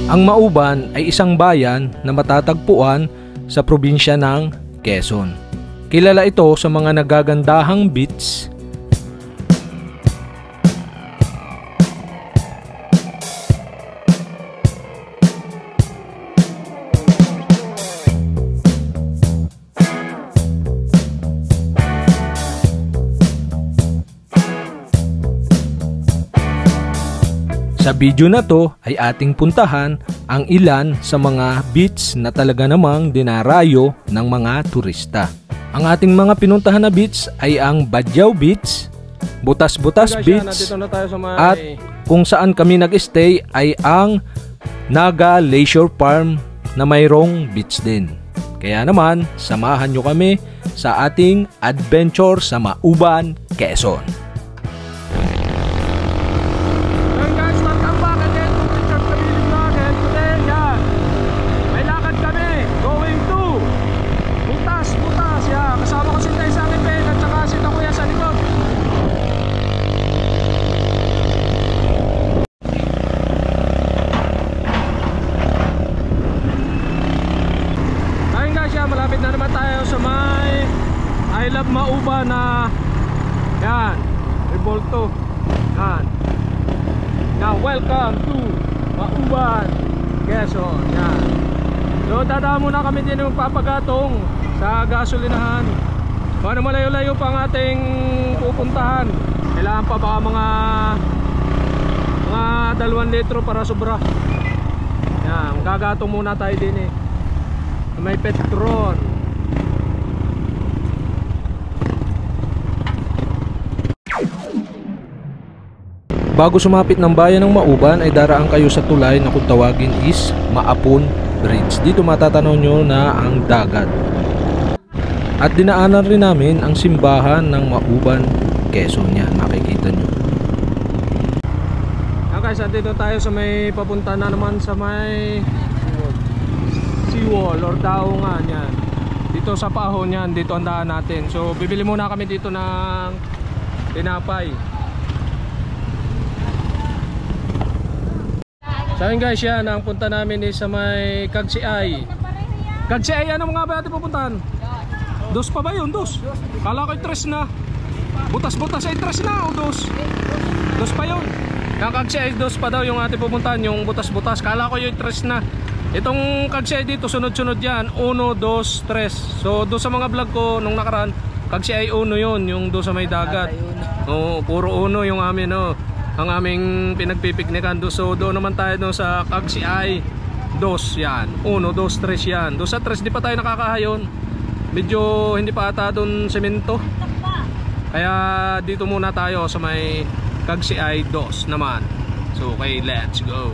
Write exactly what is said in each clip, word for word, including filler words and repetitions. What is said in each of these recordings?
Ang Mauban ay isang bayan na matatagpuan sa probinsya ng Quezon. Kilala ito sa mga nagagandahang beach, Sa video na to ay ating puntahan ang ilan sa mga beach na talaga namang dinarayo ng mga turista. Ang ating mga pinuntahan na beach ay ang Badyaw Beach, Butas-Butas Beach, at kung saan kami nag-stay ay ang Naga Leisure Farm na mayroong beach din. Kaya naman, samahan nyo kami sa ating adventure sa Mauban, Quezon. Malapit na naman tayo sa may I Love Mauban na yan, Revolto. Yan. Now welcome to Mauban, Quezon. Yan. So dadaan muna kami din ng papagatong sa gasolinahan. Paano malayo-layo pa ang ating pupuntahan. Kailangan pa baka mga mga dalawang litro para sobra. Yan, gagatong muna tayo din eh. May Petron. Bago sumapit ng bayan ng Mauban ay daraan kayo sa tulay na kung tawagin is Maapon Bridge. Dito matatanaw nyo na ang dagat. At dinaanan rin namin ang simbahan ng Mauban, Quezon. Yan, makikita nyo. Okay, so dito tayo sa may papunta na naman sa may seawall or daungan. Yan. Dito sa Pahon yan, dito ang daan natin. So bibili muna kami dito ng tinapay. So yun guys, yan ang punta namin is sa may Kagsiay. Kagsiay, ano mga ba natin pupuntahan? Dos pa ba yun? Dos? Kala ko tres na. Butas-butas ay tres na o dos? Dos pa yun. Yung Kagsiay, dos pa daw yung ating pupuntahan. Yung butas-butas, kala ko yung tres na. Itong Kagsiay dito sunod-sunod yan, uno, dos, tres. So doon sa mga vlog ko nung nakaraan, Kagsiay uno yun, yung doon sa may dagat. Oo, puro uno yung amin, no, ang aming pinagpipiknikan doon. So doon naman tayo doon sa Kagsiay dos, yan, uno, dos, tres yan. Doon sa tres di pa tayo nakakahayon. Medyo hindi pa ata doon semento. Kaya dito muna tayo sa may Kagsiay dos naman. So okay, let's go.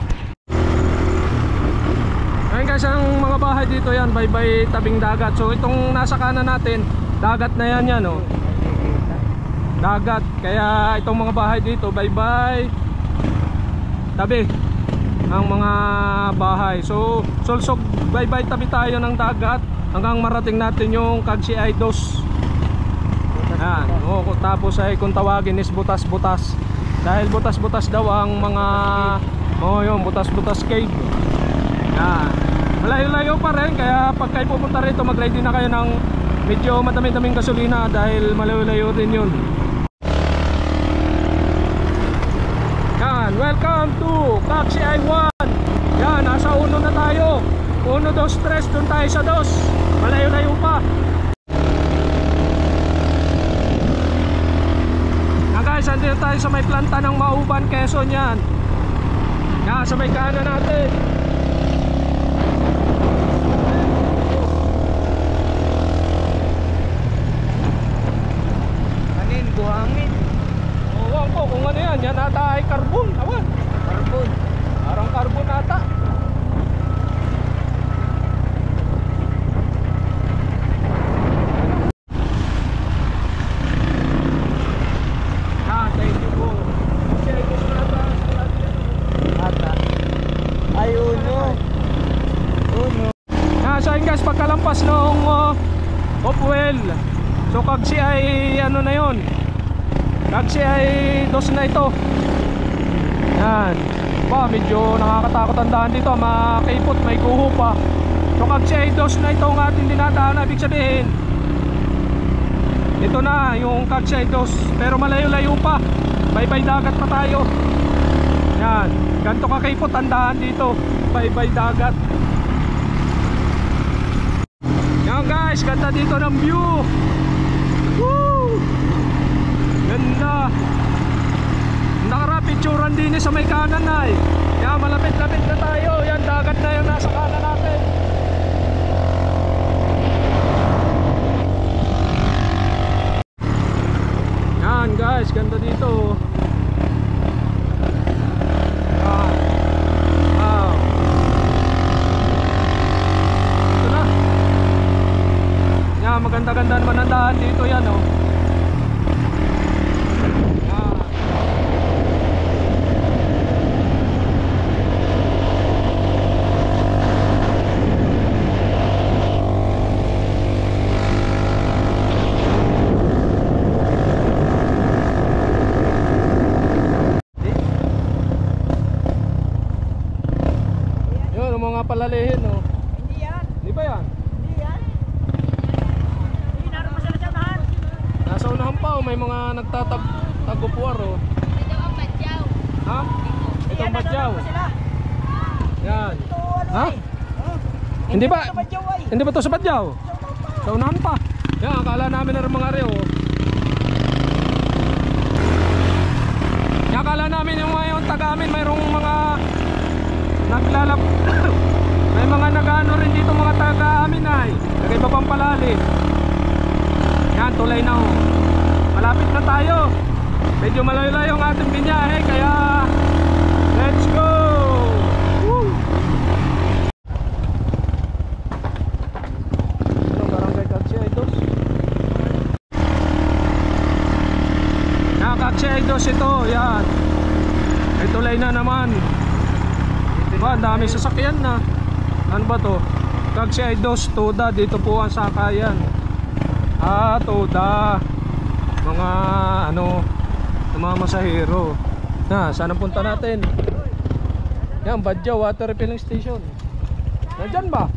Ayun guys, ang mga bahay dito yan, bye-bye tabing dagat. So itong nasa kanan natin, dagat na yan yan, oh. Dagat. Kaya itong mga bahay dito, bye-bye tabi ang mga bahay. So sulsog bye-bye tabi tayo ng dagat hanggang marating natin yung Kagsiay dos. Yan. Oh, tapos ay kung tawagin is butas-butas. Dahil butas-butas daw ang mga oh, yung butas-butas cave. Yan. Malayo-layo pa rin, kaya pag kayo pupunta rito mag-ready na kayo ng medyo madami-daming gasolina dahil malayo-layo din yun. Yan, welcome to Kagsiay one. Yan, nasa uno na tayo. Uno, dos, tres, dun tayo sa dos. Malayo-layo pa. Yan guys, andito tayo sa may planta ng Mauban, Quezon. Yan. Yan, sa may kanan natin. Buhangin. Oo, ko kung ano yan, yan ata ay carbon. Awan. Carbon. Parang carbon ata. Ah, thank you po. Check ko na ata. Ata. Ay, uno. Uno. Ah, so yun guys, pagkalampas ng uh, Hopewell. So Kagsiay ano na yun, Kagsiay dos na ito. Yan. Ba, medyo nakakatakot ang daan dito, makipot, may guho pa. So Cagseaidos na ito ang ating dinadaan, ibig sabihin ito na yung Cagseaidos, pero malayo-layo pa, baybay dagat pa tayo. Yan, ganito kakipot ang daan dito, baybay dagat. Yan guys, ganda dito ng view. Woo! Ganda. Nakarapicturan din sa may kanan na eh. Yan, malapit-lapit na tayo. Yan, dagat na yung nasa kanan natin. Yan guys, ganda dito. Yan. Wow. Ito na. Yan, maganda-ganda naman ang daan dito yan oh. Palalihin no. Hindi yan. Di ba yan? Hindi yan. Hindi naroon pa sila sa unahan. Nasa unahan pa oh, may mga nagtatag-tagupuar oh. Ito ang badyaw. Ha? Ito ang badyaw. Yan. Ha? Hindi ba? Hindi ba to sa badyaw? Sa unahan pa. Yan, akala namin na rin mga reo. Yan, akala namin yung mga yung taga-amin mayroong mga naglalap. May mga nag-ano rin dito mga taga-amin ay nag-iba pang palali. Yan, tulay na oh. Malapit na tayo. Medyo malayo-layo ang ating binyahe, kaya let's go! Woo! Anong barangay Cagseaidos? Yan, Cagseaidos ito, yan. May tulay na naman. Diba, ang dami sasakyan na. Ano ba to? Cagseaidos, Toda. Dito po ang sakayan. Ah, Toda. Mga ano, mga masahero. Na, saan ang punta natin? Yan, Badyaw Water Refilling Station. Nandyan ba?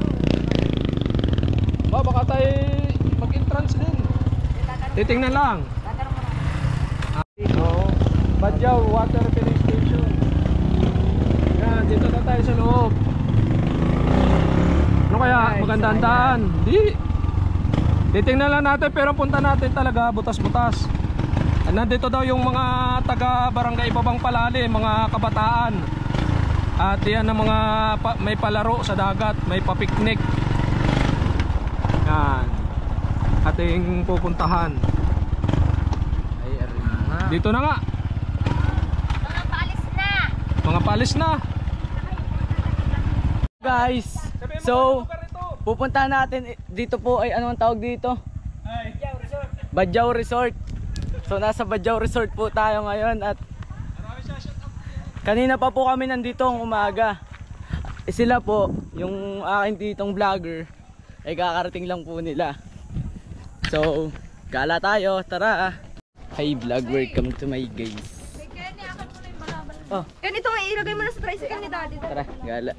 Ba, baka tayo mag-entrance din. Titingnan lang. Ah, dito, Badyaw Water Refilling Station. Yan, dito na tayo sa loob. Ano kaya? Magandang daan. Di. Titingnan lang natin, pero punta natin talaga butas-butas. Nandito daw yung mga taga barangay Babang Palali, mga kabataan. At yan ang mga pa, may palaro sa dagat, may papiknik. Yan. Ating pupuntahan. Dito na nga. Mga palis na. Mga palis na. Guys, so pupunta natin dito po ay ano ang tawag dito? Badyaw Resort. So nasa Badyaw Resort po tayo ngayon at kanina pa po kami nandito ng umaga. E sila po, yung aking titong vlogger, ay kakarating lang po nila. So, gala tayo, tara. Hi vlog, welcome to my guys. Oh, Ganito nga ilagay mo na sa tricycle ni Daddy. tara, gala.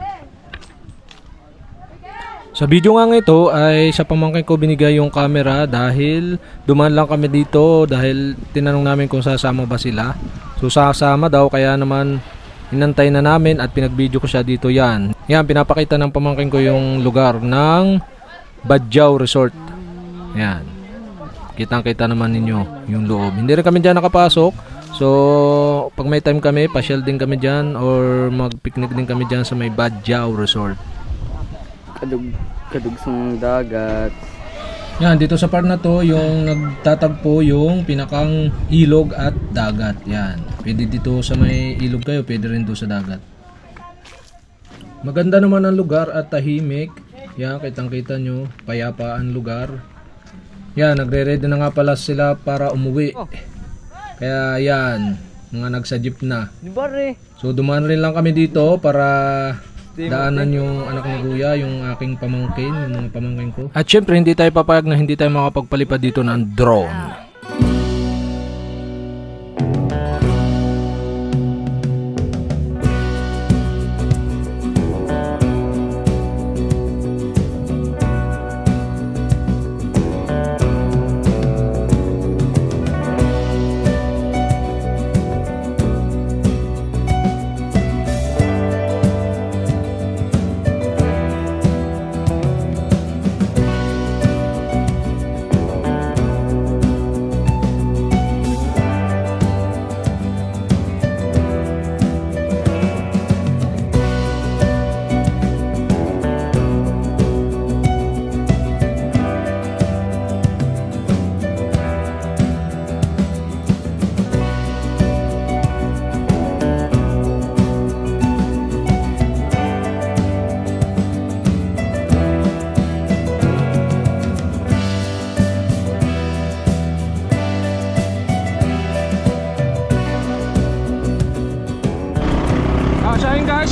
Sa video nga ito ay sa pamangkin ko binigay yung camera dahil dumaan lang kami dito dahil tinanong namin kung sasama ba sila. So sasama daw, kaya naman inantay na namin at pinagbideo ko siya dito. Yan. Yan, pinapakita ng pamangkin ko yung lugar ng Badyaw Resort. Yan. Kitang-kita naman ninyo yung loob. Hindi rin kami dyan nakapasok. So pag may time kami, pasyal din kami dyan or mag-picnic din kami dyan sa may Badyaw Resort. Kadug, kadugsong dagat. Yan, dito sa part na to, yung nagtatagpo yung pinakang ilog at dagat. Yan. Pwede dito sa may ilog kayo, pwede rin doon sa dagat. Maganda naman ang lugar at tahimik. Yan, kitang-kita nyo, payapa ang lugar. Yan, nagre-ready na nga pala sila para umuwi. Kaya yan, mga nagsa-jeep na. Di ba re? So dumaan rin lang kami dito para daanan yung anak ni Kuya, yung aking pamangkin, yung mga pamangkin ko. At syempre hindi tayo papayag na hindi tayo makapagpalipad dito ng drone.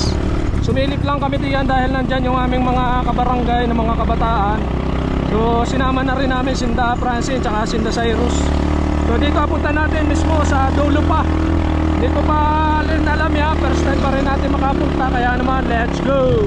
guys, sumilip lang kami diyan dahil nandyan yung aming mga kabarangay ng mga kabataan. So sinama na rin namin sinda Francine tsaka sinda Cyrus. So dito apunta natin mismo sa dulo pa. Dito pa rin alam ya, first time pa rin natin makapunta, kaya naman let's go.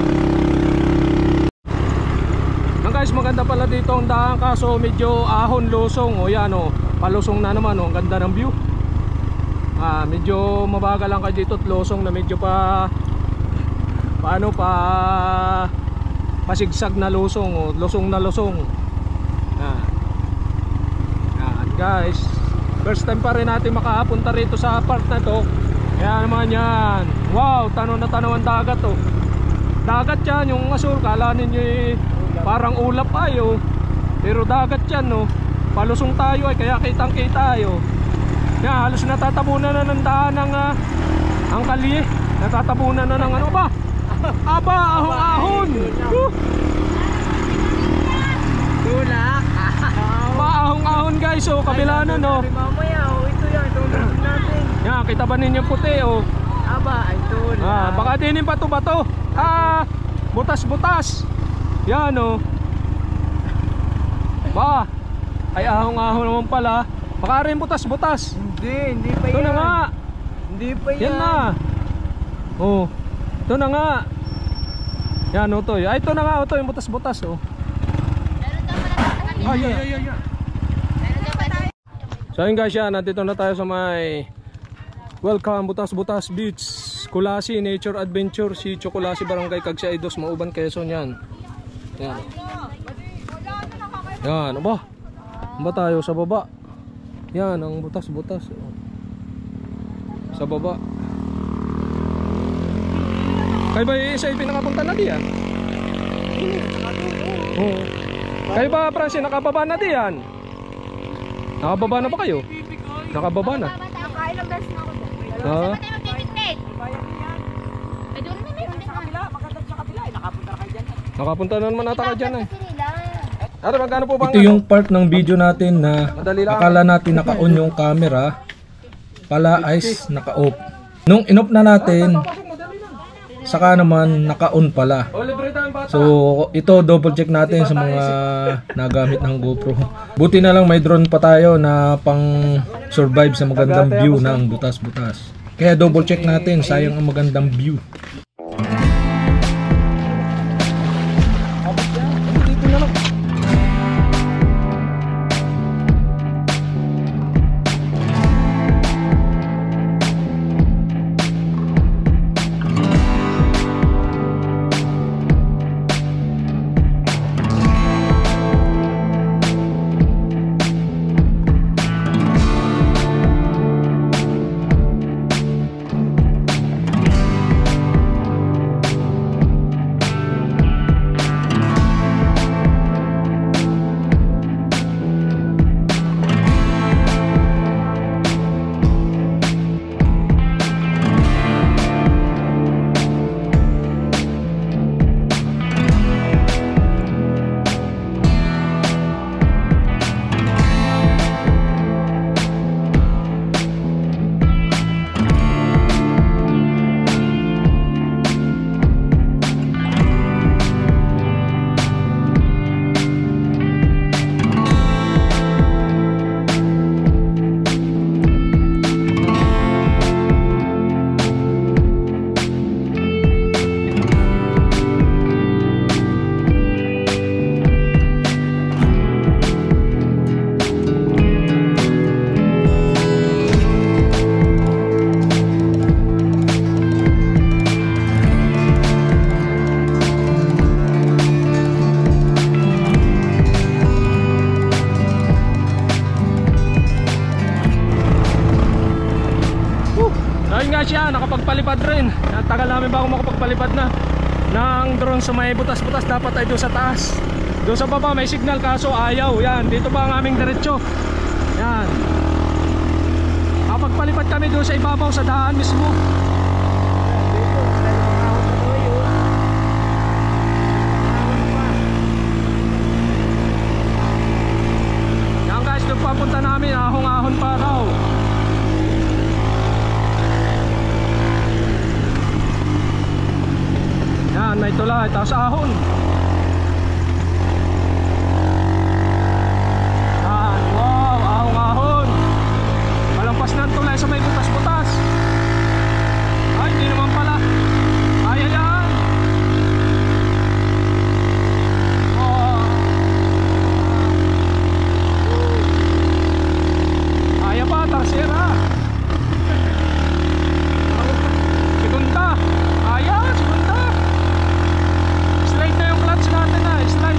Yan guys, maganda pala dito ang daan, kaso medyo ahon lusong. O yan o, palusong na naman o, ang ganda ng view. Ah, medyo mabagal lang kayo dito at lusong na medyo pa paano pa pasigsag na lusong o, lusong na lusong. Ah. Yan guys, first time pa rin natin makapunta rito sa part na to. Kaya naman yan, wow, tanaw na tanaw ang dagat oh. Dagat yan, yung Azul, kala ninyo eh, parang ulap ayo, pero dagat yan no. Palusong tayo ay kaya kitang kita ayo. Yan, halos natatabunan na ng daan ng uh, ang kalye. Natatabunan na ng ano ba? Aba, ahon-ahon. Uh. Tulak. Ba, ahon-ahon guys, oh, kabila na no. Mamaya, oh, ito yan, tulak natin. Yan, kita ba ninyo puti oh. Aba, ay tulak. Ah, baka dinin pa to ba to? Ah, butas-butas. Yan oh. Ba, ay ahong-ahon naman pala. Baka rin butas-butas. Hindi, hindi pa Ito yan. na nga. Hindi pa yan. Yan na. Oh. Ito na nga. Yan oh to. Ay ito na nga oh to, yung butas-butas oh. Meron daw pala sa kanila. Ay, ay, ay, ay. Meron daw pala. So yun guys, yan, nandito na tayo sa may Welcome Butas-Butas Beach, Kulasi Nature Adventure, si Kulasi Barangay Cagsiaydos, Mauban, Quezon. Yan. Yan. Yan, aba. Ba tayo sa baba. Yan ang butas-butas oh. Sa baba. Kayo ba isa yung pinakapunta na diyan? Oo. Kayo ba, Francine, nakababa na diyan? Nakababa na ba kayo? Nakababa na. Nakailang beses na ako doon. Ah. Saan tayo magpipiknik? Ay, doon na meron din kabila. Nakapunta na naman ata ka dyan eh. Kasi nila. Ate, magkano po bang Ito yung part ng video natin na akala natin naka-on yung camera, pala is naka-off. Nung in-off na natin, saka naman naka-on pala. O, libre tayong bata. So ito double check natin sa mga nagamit ng GoPro. Buti na lang may drone pa tayo na pang survive sa magandang view ng butas-butas. Kaya double check natin, sayang ang magandang view. Siya nakapagpalipad rin. Tagal namin bago makapagpalipad na ng drone sa may butas-butas. Dapat ay doon sa taas, doon sa baba may signal, kaso ayaw. Yan, dito pa ang aming diretso. Yan, kapagpalipad kami doon sa ibabaw sa daan mismo. Yan guys, doon papunta namin, ahong-ahon pa raw. Yan, may tulay, tapos ahon. Yan, wow, ahong-ahon. Malampas ng tulay sa may butas-butas. Ay, hindi naman pala. Ay, ayan. Oh. Kaya pa, tarsera. Segunda. Ayan, segunda. Slide na yung clutch natin na, slide.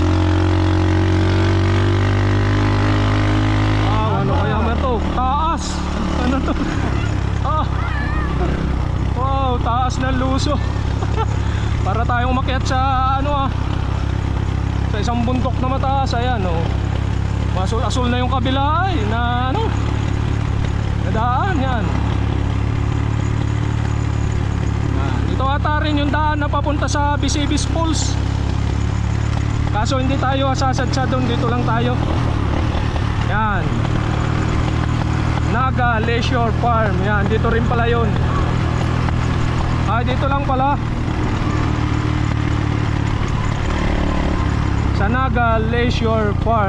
Wow, ano kaya ba ito? Taas. Ano to? Ah. Wow, taas ng luso. Para tayong umakyat sa ano ah, sa isang bundok na mataas. Ayan oh. Masul-asul na yung kabila ay na ano, nadaan yan. Ah, dito ata rin yung daan na papunta sa Bisibis Falls. Kaso hindi tayo sasadsa doon, dito lang tayo. Yan, Naga Leisure Farm. Yan, dito rin pala yun. Ah, dito lang pala sa Naga Leisure Farm.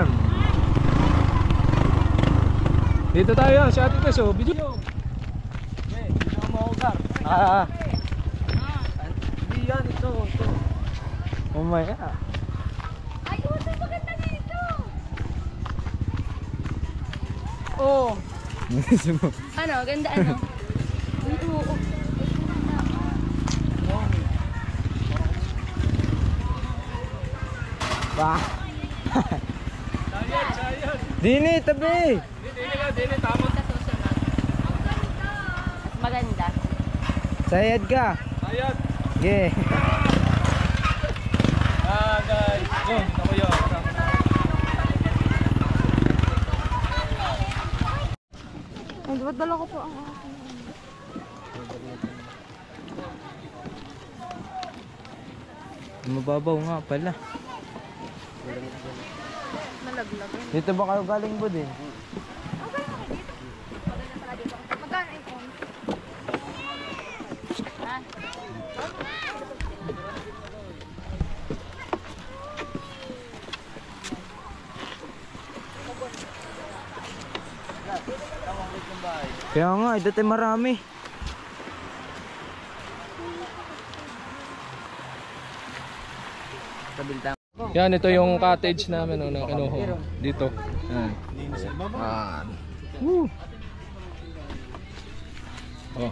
Dito tayo, si Ate Tess, oh, video. Okay, dito mo ugar. Ah. Hindi yan, ito, ito. Oh my god. Ay, ito maganda dito. Oh. Ano, ganda ano? Oo. Bah. Dini, tabi. Dini nga, dini, tama. Sa susunod. Mas maganda. Sayad ka. Ayan. Yeah. Ah, guys. Yun, ako yun. Ay, ba't dala ko po ang aking? Mababaw nga pala. Malaglag. Dito ba kayo galing po din? Okay, okay, dito. Maganda pala dito. Magkano yung phone? Ha? Kaya nga, ito tayo marami. Yan, ito yung cottage namin oh, na kinuha dito. Yan. Yan. Woo. Oh.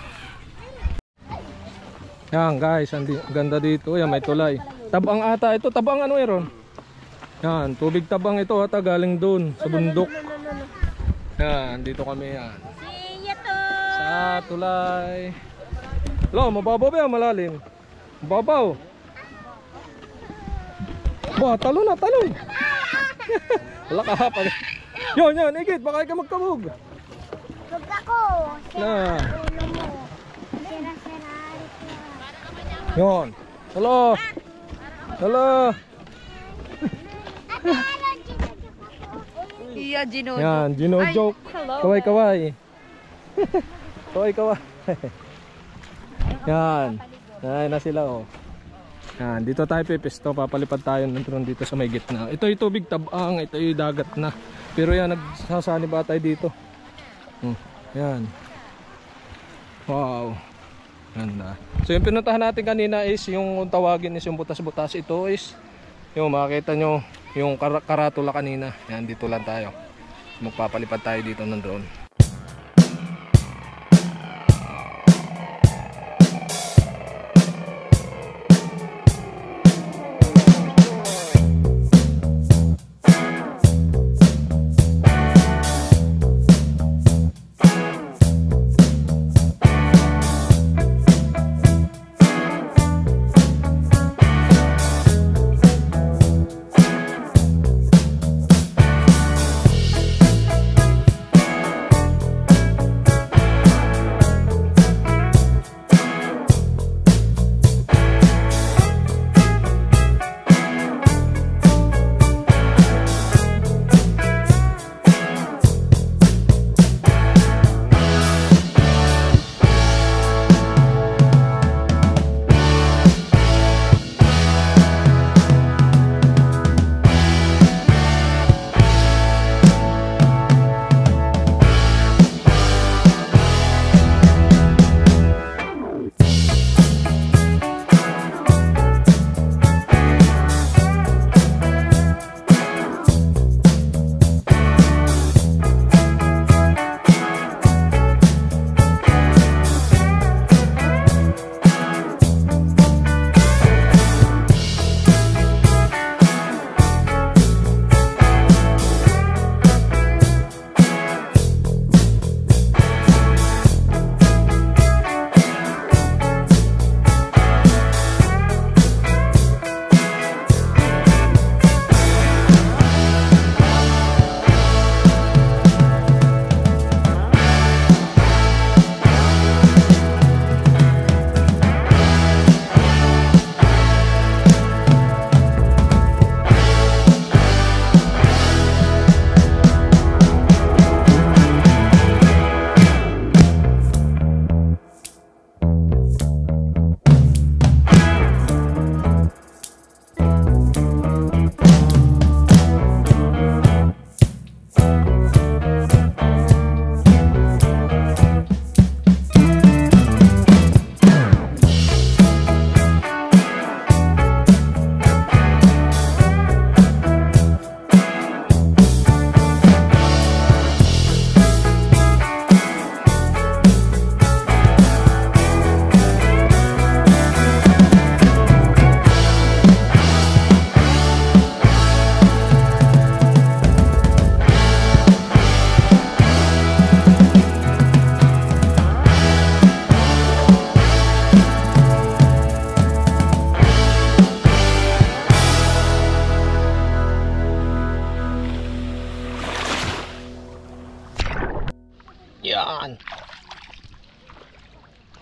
Yan guys, ang ganda dito. Yan, may tulay. Tabang ata ito. Tabang ano meron? Yan, tubig tabang ito ata galing doon sa bundok. Yan, dito kami yan. Sa tulay. Lo, mababaw ba yan? Malalim? Mababaw. Ba, talon na, talon. Wala ka ha. Yun, yun, igit, baka ka magkabog. Huwag ako. Na. Ulo mo. Sira-sira. Yun. Hello. Hello. Iya, Gino. Yan, Gino joke. Kaway, kaway. Kaway, kaway. Yan. Yan na sila oh. Yan, dito tayo pipisto, papalipad tayo ng drone dito sa may gitna. Ito yung tubig tabang, ito yung dagat na. Pero yan, nagsasani ba tayo dito? Hmm, yan. Wow. Ganda. So yung pinuntahan natin kanina is yung tawagin is yung butas-butas. Ito is yung makikita nyo yung kar karatula kanina. Yan, dito lang tayo. Magpapalipad tayo dito ng drone.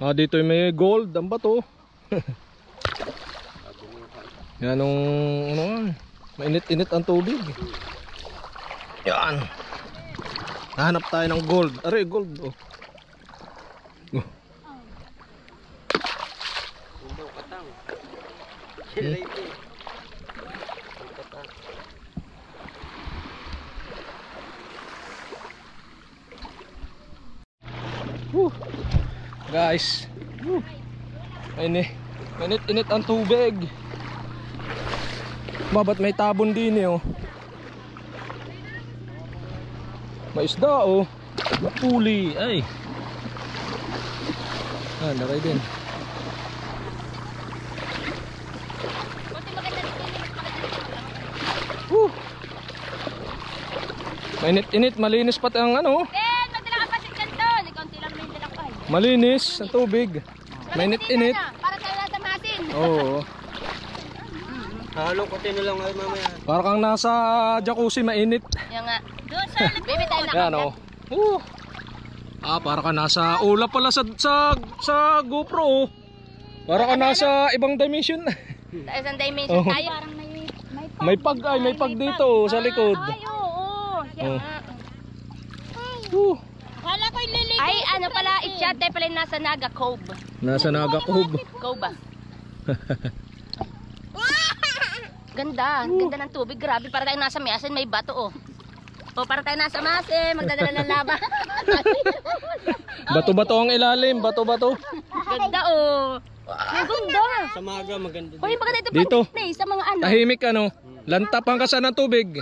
Ah, dito yung may gold, ang bato. Yan ang ano nga, mainit-init ang tubig. Yan. Nahanap tayo ng gold. Aray, gold. Oh. Oh. Hmm. Woo. Guys, woo. Mainit, mainit-init ang tubig. Babat may tabon din eh, oh. May isda, oh. Puli, ay. Ah, nakay din. Woo. Mainit-init, malinis pati ang ano. Ben, magdala ka pa si Kanton. Ikonti lang may dala ko ay. Malinis ang tubig. Mainit-init. Para tayo natamasin. Oo. Halo ko lang ay mamaya. Para kang nasa jacuzzi, mainit. Yan nga. Doon sa baby tayo Yan, oh. Uh. Ah, para ka nasa ulap pala sa sa, sa GoPro, oh. Para ka nasa ibang dimension. Tayo sa dimension Oh. tayo. Parang may may pag. May pag ay, may pag dito, oh, sa likod. Ay, oo. Yan Oh. nga. Uh. Kala ko ililigo. Ay, ano pala, i-chat tayo pala yung nasa Naga Cove. Nasa Naga Cove. Cove ba? Ganda, ganda ng tubig, grabe. Para tayo nasa Masin, may bato, oh. O, para tayo nasa Masin, magdadala ng laba. Bato-bato ang ilalim, bato-bato. Ganda, oh. Ang ganda. Sa maga maganda. Hoy, maganda ito Dito. pang display sa mga ano. Tahimik ano, lantap ang kasa ng tubig.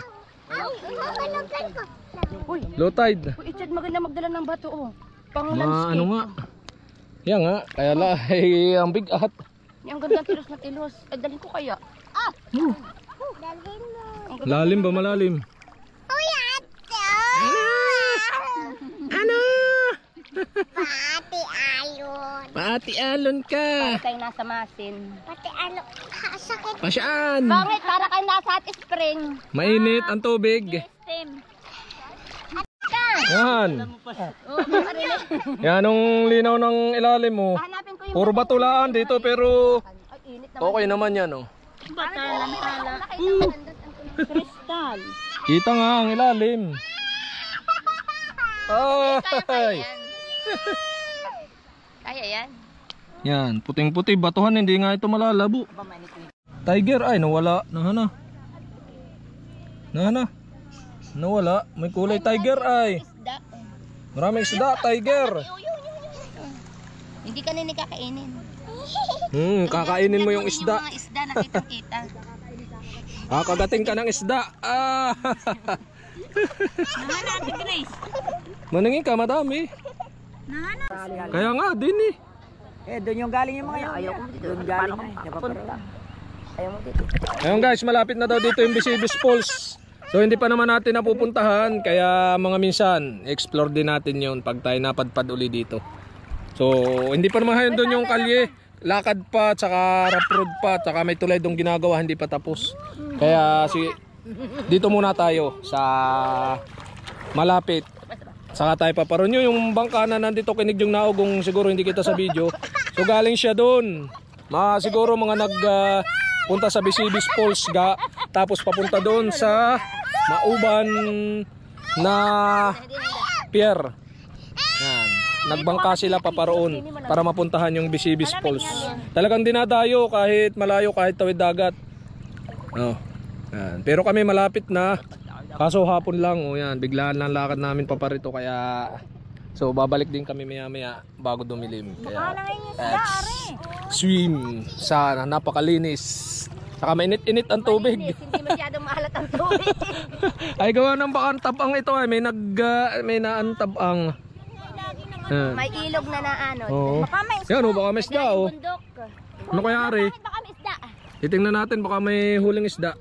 Low tide. Uy, Ichad, maganda magdala ng bato, oh. Pang Ma, landscape. ano nga. Yan nga, kaya la, ay, ang bigat. Yung ganda tilos na tilos. Ay, dalhin ko kaya. Ah! Uh. Dalhin mo. Lalim ba malalim? Uy, ate! Ano? Pati alon. Pati alon ka. Para tayo nasa Masin. Pati alon. Sakit. Pasyaan. Bakit? Para kayo nasa hot spring. Mainit ang tubig. Steam. Yan. Oh, makarili. Yan ang linaw ng ilalim mo. Hanapin ko yung Puro batulaan dito pero Ay, init naman. okay naman yan, oh. Batalan pala. Kristal. Kita nga ang ilalim. Kaya Ay. yan. Kaya yan. Yan, puting-puti batuhan, hindi nga ito malalabo. Tiger ay nawala. Nahana. Nahana. Nawala. May kulay tiger ay. Isda. Maraming isda, tiger. Hindi ka nini kakainin. Hmm, kakainin mo yung isda. Yung mga isda nakitang-kita. Kakagating ka ng isda. Ah. Nahana, Ate Grace. Maningin ka, madami. Nahana. Kaya nga, din eh. Eh, doon yung galing yung mga yun. Ayaw ko dito. Doon galing na. Ayaw mo dito. Ayun guys, malapit na daw dito yung Bisibis Falls. So hindi pa naman natin napupuntahan, kaya mga minsan explore din natin yon pag tayo napadpad uli dito. So hindi pa naman hayon doon yung kalye, lakad pa, tsaka rough road pa, tsaka may tulay dong ginagawa, hindi pa tapos. Kaya si dito muna tayo sa malapit. Saka tayo paparon nyo yung bangka na nandito kinig yung naugong, siguro hindi kita sa video. So galing siya doon. Ma siguro mga nag uh, punta sa Bisibis Falls ga, tapos papunta doon sa Mauban na pier. Yan. Nagbangka sila paparoon para mapuntahan yung Bisibis Falls. Talagang dinadayo kahit malayo, kahit tawid dagat. Oh. Yan. Pero kami malapit na. Kaso hapon lang, oh yan, biglaan lang lakad namin paparito kaya so babalik din kami maya-maya bago dumilim. Kaya let's swim sa napakalinis. Saka mainit-init ang tubig. Hindi masyadong maalat ang tubig. Ay gawa ng baka tabang ito ay may nag uh, may naantabang. Uh. May ilog na na ano. Oo. Baka may isda. Yan oh, baka may isda oh. Bundok. Ano kaya ari? Bakit baka may isda? Titingnan natin baka may huling isda.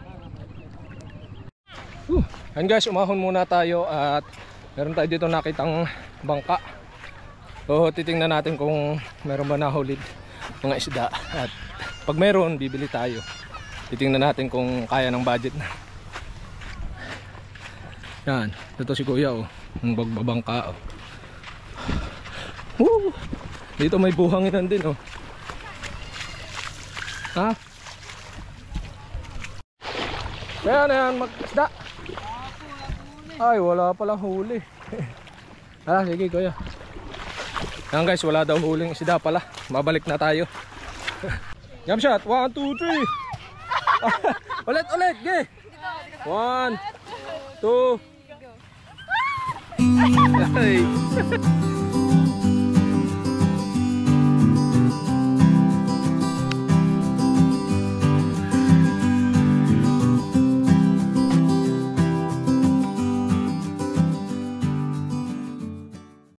Uh, and guys, umahon muna tayo at meron tayo dito nakitang bangka. So titingnan natin kung meron ba nahulid mga isda at pag meron bibili tayo. Titingnan natin kung kaya ng budget na. Yan, ito si kuya oh, ang bagbabangka oh. Woo! Dito may buhanginan din oh. Ha? Ayan, ayan, mag-isda. Ay, wala palang huli. Ah, sige kuya. Ayan guys, wala daw huling isda pala. Mabalik na tayo. Jump shot, one, two, three. Ulit, ulit, ge. One, two. Ay.